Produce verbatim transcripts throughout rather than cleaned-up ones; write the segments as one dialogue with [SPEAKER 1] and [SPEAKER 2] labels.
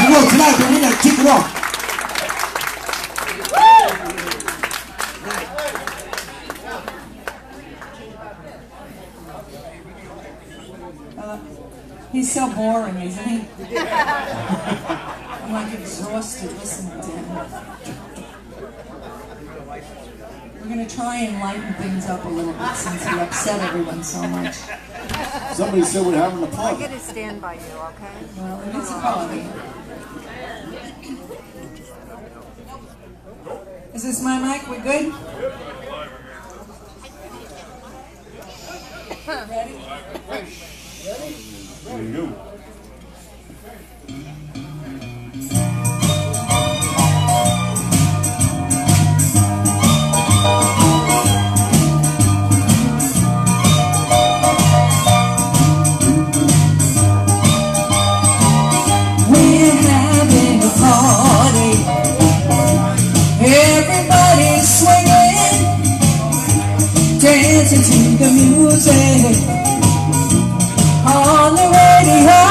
[SPEAKER 1] go tonight, but we gotta kick it off.
[SPEAKER 2] Uh, he's so boring, isn't he? I'm like exhausted listening to him. We're going to try and lighten things up a little bit since he upset everyone so much.
[SPEAKER 1] Somebody said we're having a
[SPEAKER 3] I
[SPEAKER 1] party.
[SPEAKER 3] get to stand by you, okay?
[SPEAKER 2] Well, it is a party. Is this my mic? We good? Ready?
[SPEAKER 1] There you go.
[SPEAKER 2] Dancing to the music on the radio.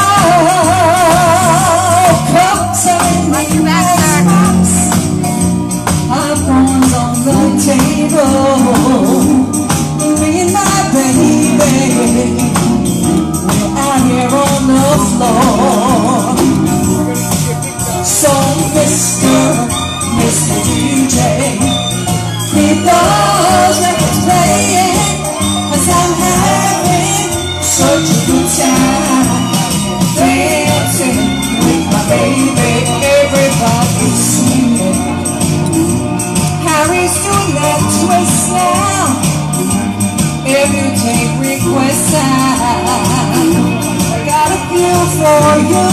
[SPEAKER 2] Cups and box, popcorn's on the table. Me and my baby, we're out here on the floor. So Mister Mister D J, keep those records playing, 'cause I'm having such a good time. Dancing with my baby, everybody's singing. Harry's doing that twist now. If you take requests, I got a few for you.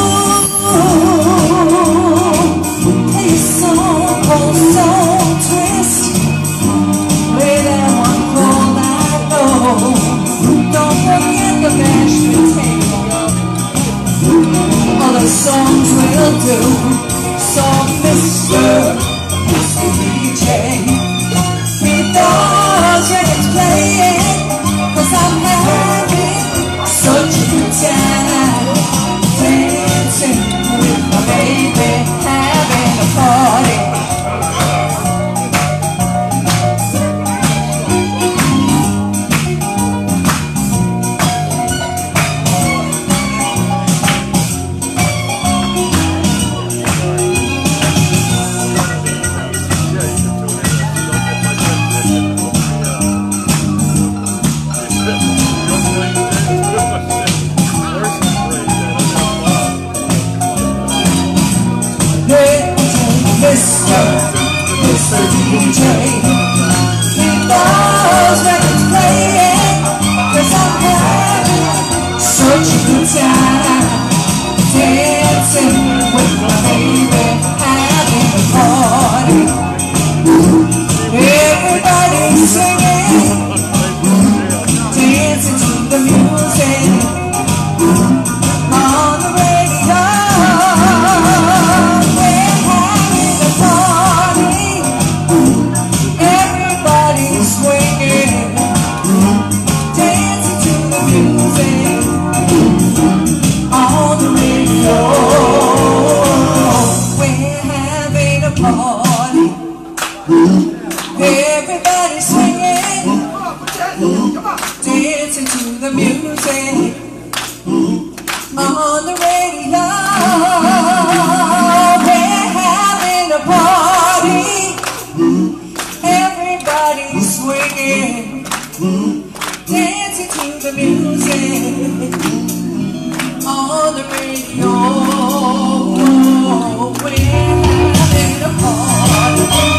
[SPEAKER 2] Hey, soul, oh, soul twist. Play that one all night long. Don't forget the mashed potato. Other songs will do. So Mister Mister D J, keep those records playing, 'cause I'm having such a good time. Dancing with my baby, having a party. Mister Mister D J, keep those records playing, 'cause I'm having such a good time. Dancing with my baby, having a party. Everybody's singing, dancing to the music on the radio. Everybody swinging, dancing to the music on the radio. We're having a party. Everybody swinging, dancing to the music on the radio. We're having a party.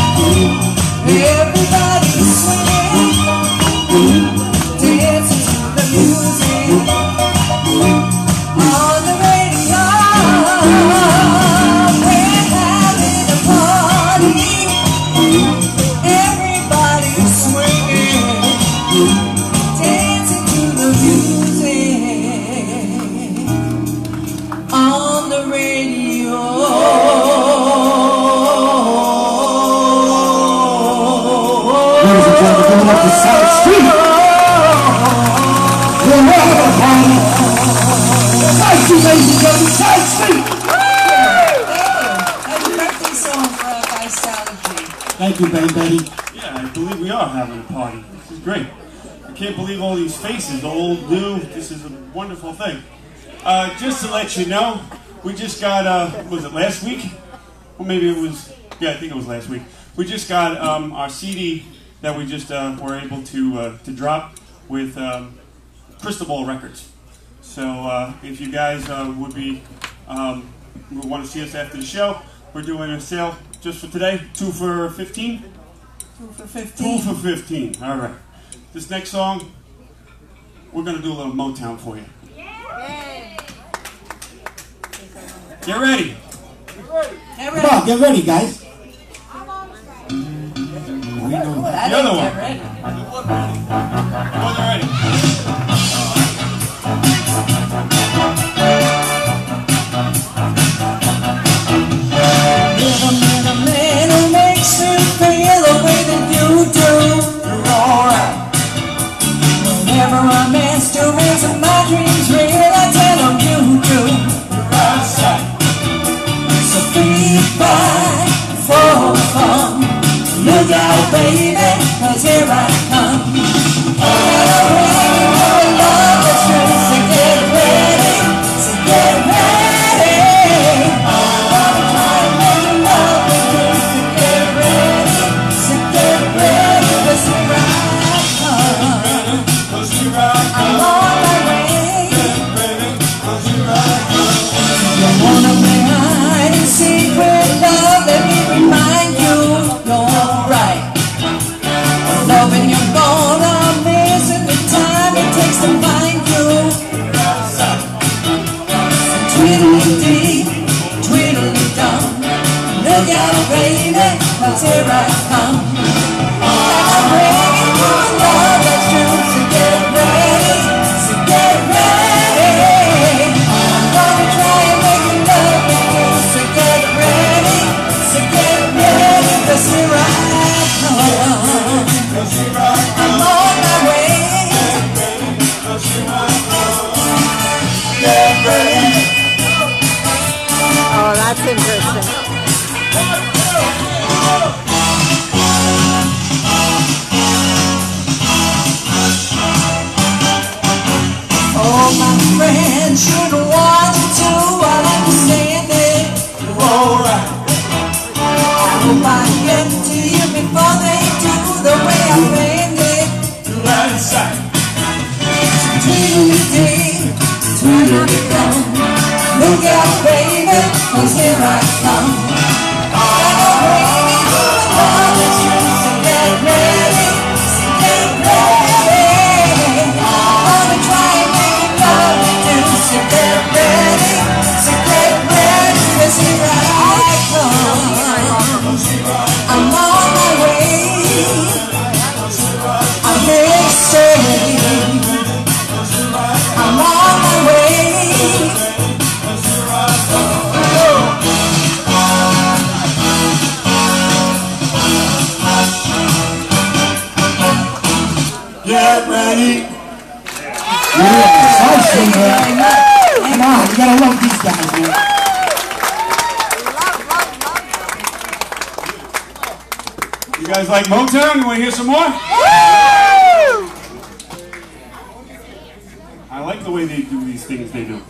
[SPEAKER 2] Everybody's swinging, dancing to the music on the radio. We're having a party. Everybody's swinging, dancing to the music on the radio.
[SPEAKER 1] Going up the side street. We're having a party. Side street, ladies and gentlemen, side street. you, Bang Betty.
[SPEAKER 3] Yeah, I believe we are having a party. This is great. I can't believe all these faces, old, new. This is a wonderful thing. Uh, just to let you know, we just got, uh, was it last week? Or maybe it was, yeah, I think it was last week. We just got um, our C D that we just uh, were able to uh, to drop with um, Crystal Ball Records. So uh, if you guys uh, would be, um, would want to see us after the show, we're doing a sale just for today, two for fifteen?
[SPEAKER 2] Two for fifteen.
[SPEAKER 3] Two for fifteen, all right. This next song, we're going to do a little Motown for you.
[SPEAKER 2] Yay.
[SPEAKER 3] Get ready.
[SPEAKER 2] Get
[SPEAKER 1] Come on,
[SPEAKER 2] ready.
[SPEAKER 1] get ready, guys.
[SPEAKER 2] I
[SPEAKER 3] The
[SPEAKER 2] didn't
[SPEAKER 3] other
[SPEAKER 2] get
[SPEAKER 3] one.
[SPEAKER 2] ready.
[SPEAKER 3] Wasn't ready.
[SPEAKER 2] Never met a man who makes you feel the way that you do. You're alright. Whenever I'm asked to make my dreams real, I tell them you do. You're outside. So be fine for fun. Look out, baby, 'cause here I come. And I'm ready for a love that's true. So get ready, so get ready. I'm gonna try and make a love with you. So get ready, so get ready, 'cause here I come. I'm on my way. You wanna play hide and seek with love? Let me remind you, you're alright. Loving you gonna miss it, the time it takes to find you. So tweedledee, tweedledum. Look out, baby, 'cause here I come. I'm bringing you a love that's true. So get ready, so get ready. I'm gonna try and make you love with you. So get ready, so get ready, 'cause here I come. I'm on my way. Get ready.
[SPEAKER 4] Oh, that's interesting.
[SPEAKER 2] Oh, my friend should want you to. I understand it. You're alright. I hope I get to you before they do the way I planned it. You're outside. Tweedledee, tweedledum. Look out, baby, 'cause here I come. I'm bringing you a love that's true. So get ready, so get ready. I'm gonna try and make it love with you. So get ready, so get ready, 'cause here I come. I'm on my way. I'm here to stay. I'm on my way.
[SPEAKER 1] Get ready. Yeah, nice thing, man. Come on, you gotta love these guys, man.
[SPEAKER 3] You guys like Motown? You want to hear some more? I like the way they do these things they do.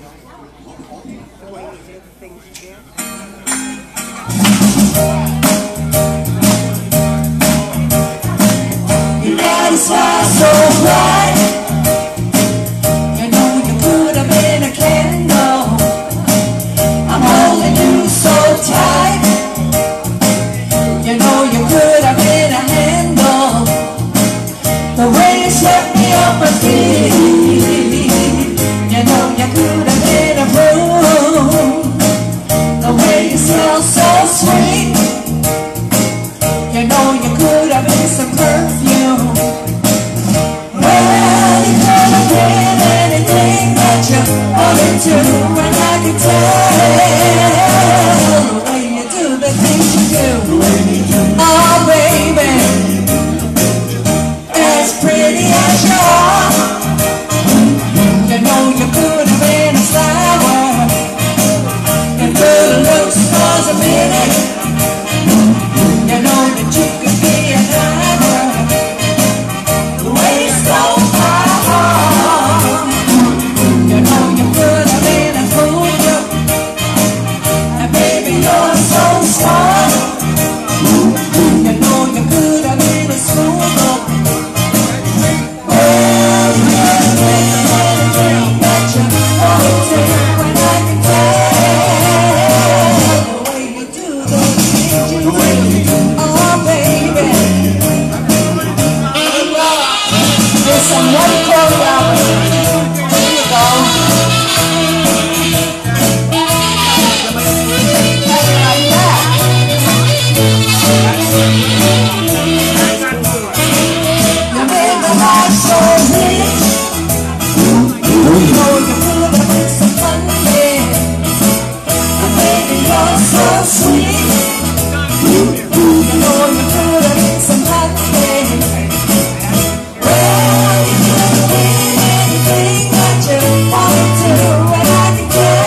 [SPEAKER 2] You got a smile so bright. You know you could have been a candle. I'm holding you so tight. You know you could have been a handle. The way you swept me off my feet. You know you could have been a broom. The way you smell so sweet. You know you could have been some perfume. sweet. You know you put it in some hot thing. Well, you can be anything that you want to, and I can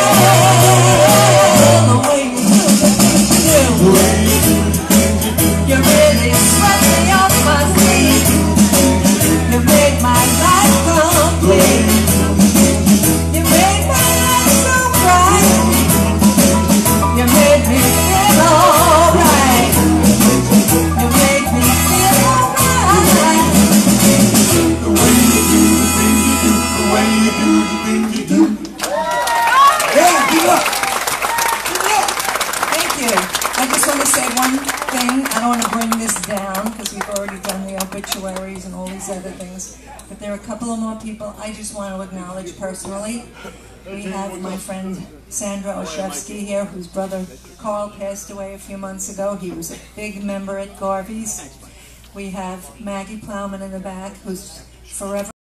[SPEAKER 2] tell the way you do the things you do. You really swept me off my feet. You made my life complete. You made my life so bright. You made me feel alright. You made me feel alright.
[SPEAKER 1] The way you do the things you do, the way you do the things you do. Yeah, keep it up. Keep it up.
[SPEAKER 2] Thank you. I just want to say one thing. I don't want to bring this down because we've already done the obituaries and all these other things. But there are a couple of more people I just want to acknowledge personally. We have my friend Sandra Olszewski here, whose brother Carl passed away a few months ago. He was a big member at Garvey's. We have Maggie Plowman in the back, who's forever